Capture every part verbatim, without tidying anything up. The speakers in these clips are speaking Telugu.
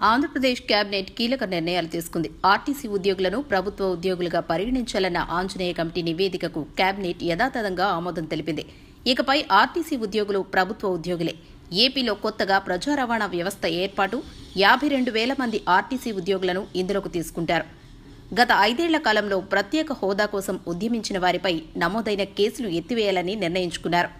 ఆంధ్రప్రదేశ్ కేబినెట్ కీలక నిర్ణయాలు తీసుకుంది. ఆర్టీసీ ఉద్యోగులను ప్రభుత్వ ఉద్యోగులుగా పరిగణించాలన్న ఆంజనేయ కమిటీ నివేదికకు కేబినెట్ యథాతథంగా ఆమోదం తెలిపింది. ఇకపై ఆర్టీసీ ఉద్యోగులు ప్రభుత్వ ఉద్యోగులే. ఏపీలో కొత్తగా ప్రజా రవాణా వ్యవస్థ ఏర్పాటు, యాభై రెండు వేల మంది ఆర్టీసీ ఉద్యోగులను ఇందులోకి తీసుకుంటారు. గత ఐదేళ్ల కాలంలో ప్రత్యేక హోదా కోసం ఉద్యమించిన వారిపై నమోదైన కేసులు ఎత్తివేయాలని నిర్ణయించుకున్నారు.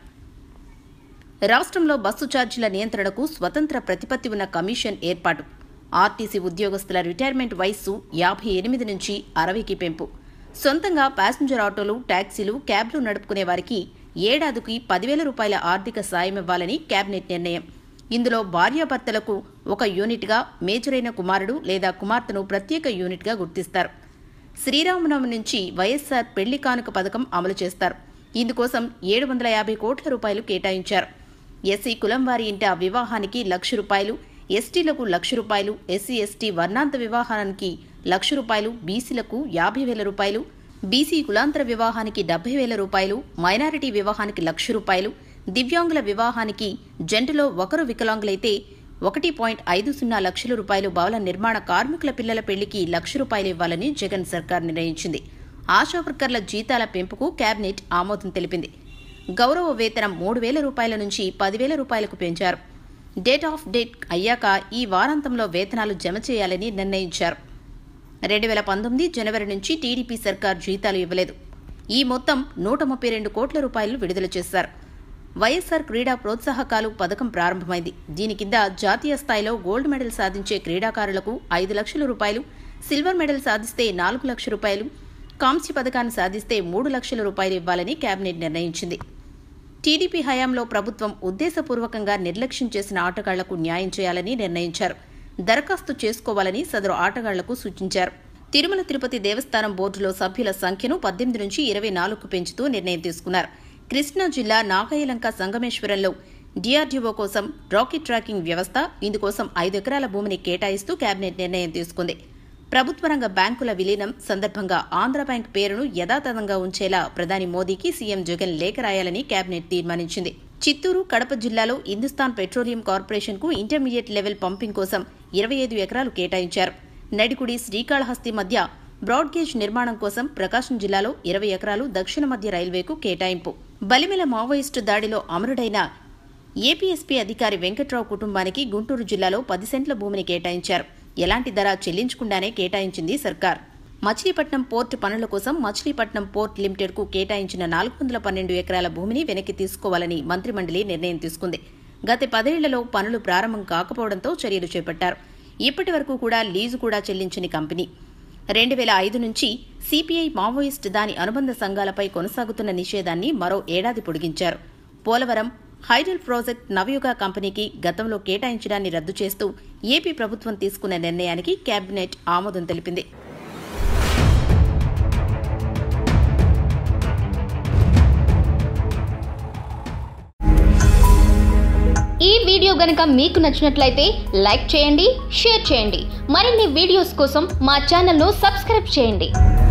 రాష్ట్రంలో బస్సు ఛార్జీల నియంత్రణకు స్వతంత్ర ప్రతిపత్తి ఉన్న కమిషన్ ఏర్పాటు, ఆర్టీసీ ఉద్యోగస్తుల రిటైర్మెంట్ వయస్సు యాభై ఎనిమిది నుంచి అరవైకి పెంపు, సొంతంగా ప్యాసింజర్ ఆటోలు, టాక్సీలు, క్యాబ్లు నడుపుకునే వారికి ఏడాదికి పదివేల రూపాయల ఆర్థిక సాయం ఇవ్వాలని కేబినెట్ నిర్ణయం. ఇందులో భార్యాభర్తలకు ఒక యూనిట్గా, మేజరైన కుమారుడు లేదా కుమార్తెను ప్రత్యేక యూనిట్గా గుర్తిస్తారు. శ్రీరామనవమి నుంచి వైఎస్సార్ పెళ్లి కానుక పథకం అమలు చేస్తారు. ఇందుకోసం ఏడు వందల యాభై కోట్ల రూపాయలు కేటాయించారు. ఎస్సీ కులం వారి ఇంట వివాహానికి లక్ష రూపాయలు, ఎస్టీలకు లక్ష రూపాయలు, ఎస్సీ ఎస్టీ వర్ణాంత వివాహానికి లక్ష రూపాయలు, బీసీలకు యాభై వేల రూపాయలు, బీసీ కులాంతర వివాహానికి డెబ్బై వేల రూపాయలు, మైనారిటీ వివాహానికి లక్ష రూపాయలు, దివ్యాంగుల వివాహానికి జంటలో ఒకరు వికలాంగులైతే ఒకటి పాయింట్ ఐదు సున్నా లక్షల రూపాయలు, భవన నిర్మాణ కార్మికుల పిల్లల పెళ్లికి లక్ష రూపాయలు ఇవ్వాలని జగన్ సర్కార్ నిర్ణయించింది. ఆశా వర్కర్ల జీతాల పెంపుకు కేబినెట్ ఆమోదం తెలిపింది. గౌరవ వేతనం మూడు వేల రూపాయల నుంచి పదివేల రూపాయలకు పెంచారు. డేట్ ఆఫ్ డేట్ అయ్యాక ఈ వారాంతంలో వేతనాలు జమ చేయాలని నిర్ణయించారు. రెండు వేల పంతొమ్మిది జనవరి నుంచి టీడీపీ సర్కార్ జీతాలు ఇవ్వలేదు. ఈ మొత్తం నూట ముప్పై రెండు కోట్ల రూపాయలు విడుదల చేశారు. వైఎస్సార్ క్రీడా ప్రోత్సాహకాలు పథకం ప్రారంభమైంది. దీని కింద జాతీయ స్థాయిలో గోల్డ్ మెడల్ సాధించే క్రీడాకారులకు ఐదు లక్షల రూపాయలు, సిల్వర్ మెడల్ సాధిస్తే నాలుగు లక్షల రూపాయలు, కాంస్య పథకాన్ని సాధిస్తే మూడు లక్షల రూపాయలు ఇవ్వాలని కేబినెట్ నిర్ణయించింది. టీడీపీ హయాంలో ప్రభుత్వం ఉద్దేశపూర్వకంగా నిర్లక్ష్యం చేసిన ఆటగాళ్లకు న్యాయం చేయాలని నిర్ణయించారు. దరఖాస్తు చేసుకోవాలని సదరు ఆటగాళ్లకు సూచించారు. తిరుమల తిరుపతి దేవస్థానం బోర్డులో సభ్యుల సంఖ్యను పద్దెనిమిది నుంచి ఇరవై నాలుగుకు పెంచుతూ నిర్ణయం తీసుకున్నారు. కృష్ణా జిల్లా నాగాయలంక సంగమేశ్వరంలో డీఆర్డీఓ కోసం రాకెట్ ట్రాకింగ్ వ్యవస్థ, ఇందుకోసం ఐదు ఎకరాల భూమిని కేటాయిస్తూ కేబినెట్ నిర్ణయం తీసుకుంది. ప్రభుత్వ రంగ బ్యాంకుల విలీనం సందర్భంగా ఆంధ్ర బ్యాంక్ పేరును యథాతథంగా ఉంచేలా ప్రధాని మోదీకి సీఎం జగన్ లేఖ రాయాలని కేబినెట్ తీర్మానించింది. చిత్తూరు, కడప జిల్లాలో హిందుస్థాన్ పెట్రోలియం కార్పొరేషన్ కు ఇంటర్మీడియట్ లెవెల్ పంపింగ్ కోసం ఇరవై ఐదు ఎకరాలు కేటాయించారు. నడికుడి, శ్రీకాళహస్తి మధ్య బ్రాడ్గేజ్ నిర్మాణం కోసం ప్రకాశం జిల్లాలో ఇరవై ఎకరాలు, దక్షిణ మధ్య రైల్వేకు కేటాయింపు. బలిమెల మావోయిస్టు దాడిలో అమరుడైన ఏపీఎస్పీ అధికారి వెంకట్రావు కుటుంబానికి గుంటూరు జిల్లాలో పది సెంట్ల భూమిని కేటాయించారు. ఎలాంటి ధర చెల్లించకుండానే కేటాయించింది సర్కార్. మచిలీపట్నం పోర్టు పనుల కోసం మచిలీపట్నం పోర్ట్ లిమిటెడ్ కు కేటాయించిన నాలుగు వందల పన్నెండు ఎకరాల భూమిని వెనక్కి తీసుకోవాలని మంత్రిమండలి నిర్ణయం తీసుకుంది. గత పదేళ్లలో పనులు ప్రారంభం కాకపోవడంతో చర్యలు చేపట్టారు. ఇప్పటి వరకు కూడా లీజు కూడా చెల్లించని కంపెనీ. రెండు వేల ఐదు నుంచి సిపిఐ మావోయిస్ట్ దాని అనుబంధ సంఘాలపై కొనసాగుతున్న నిషేధాన్ని మరో ఏడాది పొడిగించారు. పోలవరం హైడల్ ప్రాజెక్ట్ నవయుగ కంపెనీకి గతంలో కేటాయించడాన్ని రద్దు చేస్తూ ఏపీ ప్రభుత్వం తీసుకున్న నిర్ణయానికి కేబినెట్ ఆమోదం తెలిపింది. ఈ వీడియో గనుక మీకు నచ్చినట్లయితే లైక్ చేయండి, షేర్ చేయండి. మరిన్ని వీడియోస్ కోసం మా ఛానల్ను సబ్స్క్రైబ్ చేయండి.